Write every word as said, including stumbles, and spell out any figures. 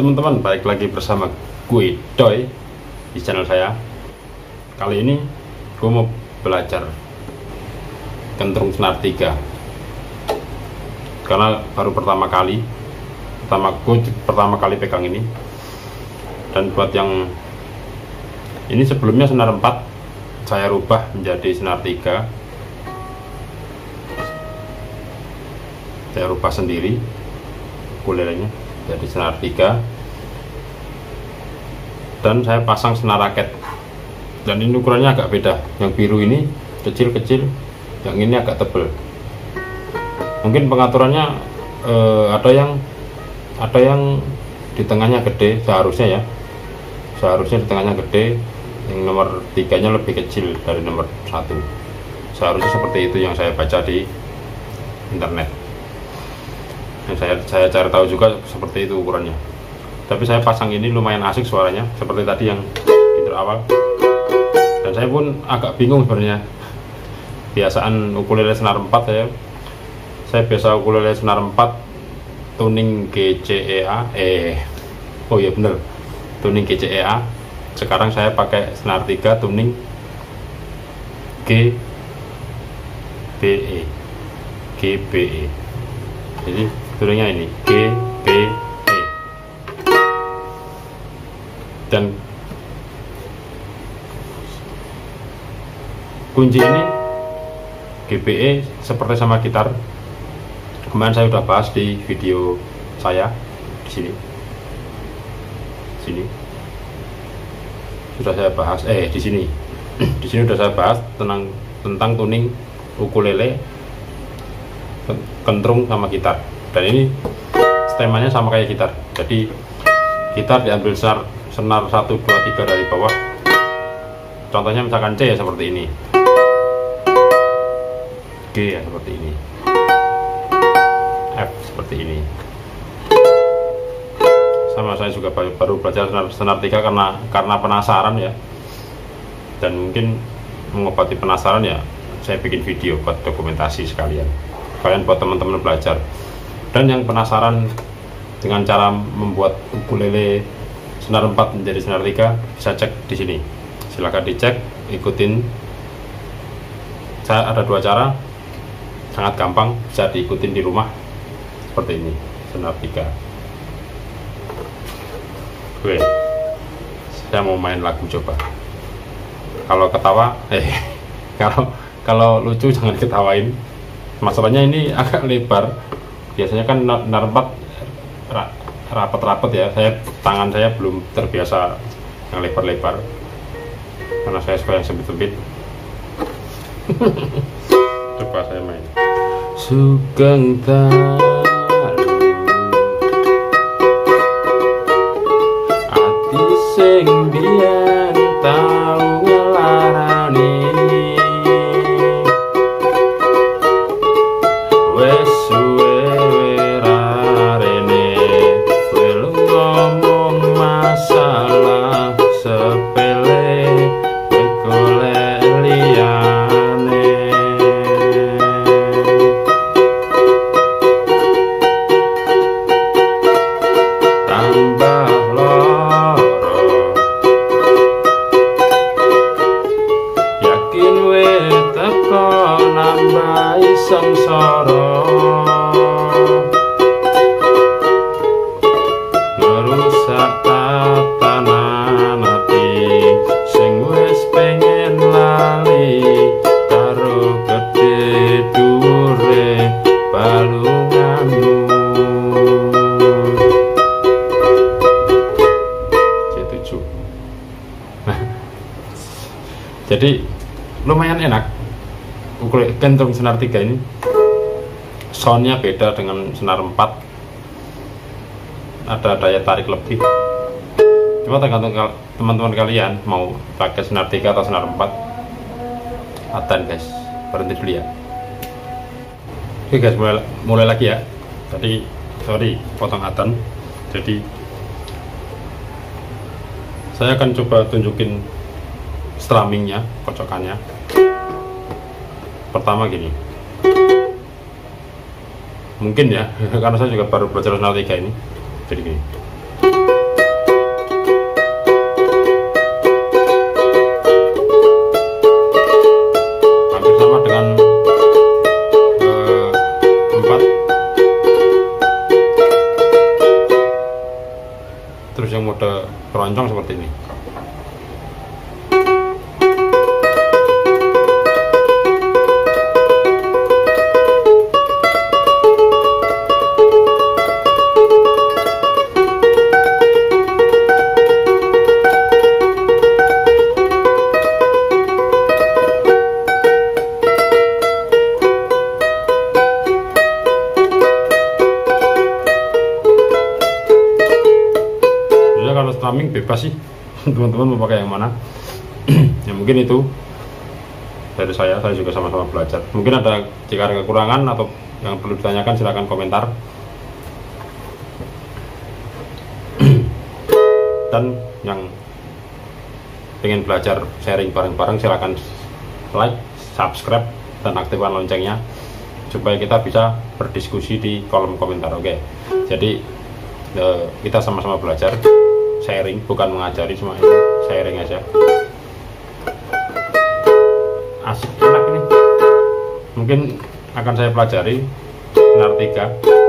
teman-teman, balik lagi bersama gue Doi di channel saya. Kali ini gue mau belajar kentrung senar tiga karena baru pertama kali pertama gue pertama kali pegang ini. Dan buat yang ini sebelumnya senar empat, saya rubah menjadi senar tiga. Saya rubah sendiri ukulelenya jadi senar tiga, dan saya pasang senar raket. Dan ini ukurannya agak beda, yang biru ini kecil-kecil, yang ini agak tebal. Mungkin pengaturannya eh, ada yang ada yang di tengahnya gede, seharusnya ya seharusnya di tengahnya gede, yang nomor tiganya lebih kecil dari nomor satu, seharusnya seperti itu yang saya baca di internet. Yang saya saya cari tahu juga seperti itu ukurannya. Tapi saya pasang ini lumayan asik suaranya, seperti tadi yang intro awal. Dan saya pun agak bingung sebenarnya. Biasaan ukulele senar empat saya saya biasa ukulele senar empat tuning G C E A eh oh iya bener, tuning G C E A. Sekarang saya pakai senar tiga tuning G B E G B E. Jadi tuningnya ini G B E, dan kunci ini G B E seperti sama gitar. Kemarin saya sudah bahas di video saya di sini. Sini sudah saya bahas eh di sini. Di sini sudah saya bahas tentang tentang tuning ukulele, kentrung sama gitar. Dan ini stemanya sama kayak gitar. Jadi gitar diambil senar senar satu dua tiga dari bawah. Contohnya misalkan C ya seperti ini, G ya seperti ini, F seperti ini. Sama, saya juga baru, baru belajar senar, senar tiga karena karena penasaran ya. Dan mungkin mengobati penasaran ya, saya bikin video buat dokumentasi sekalian. Kalian buat teman-teman belajar. Dan yang penasaran dengan cara membuat ukulele senar empat menjadi senar tiga, bisa cek di sini. Silahkan dicek, ikutin. Saya ada dua cara, sangat gampang, bisa diikutin di rumah. Seperti ini, senar tiga. Oke, saya mau main lagu coba. Kalau ketawa, eh kalau kalau lucu jangan ketawain. Masalahnya ini agak lebar. Biasanya kan senar empat rapat-rapat ya. Saya tangan saya belum terbiasa yang lebar-lebar, karena saya suka yang sempit-sempit. Coba saya main. Sugeng dalu ati sing biyen tau ngelarani, wes suwe rarene kowe ngomong masalah sepele kowe golek liyane. Tambah loro yakin we teko nambahi sengsara, ngerusak tatanan ati sing wis pengen lali karo gedhe dhuwure balunganmu. C tujuh. Jadi lumayan enak ukulele kentrung senar tiga ini. Soundnya beda dengan senar empat, ada daya tarik lebih. Cuma tergantung teman-teman kalian mau pakai senar tiga atau senar empat. Atan guys, berhenti dulu ya. Oke guys, mulai, mulai lagi ya. Tadi sorry potong atan. Jadi saya akan coba tunjukin strummingnya, kocokannya. Pertama gini, mungkin ya karena saya juga baru belajar senar tiga ini, jadi gini. harus yang mode keroncong seperti ini. Kalau strumming bebas sih teman-teman mau pakai yang mana. Ya mungkin itu dari saya, saya juga sama-sama belajar. Mungkin ada, jika ada kekurangan atau yang perlu ditanyakan silahkan komentar. Dan yang pengen belajar sharing bareng-bareng silahkan like, subscribe, dan aktifkan loncengnya supaya kita bisa berdiskusi di kolom komentar. Oke, jadi eh, kita sama-sama belajar, sharing, bukan mengajari, cuma ini sharing aja. Asik, enak ini. Mungkin akan saya pelajari senar tiga.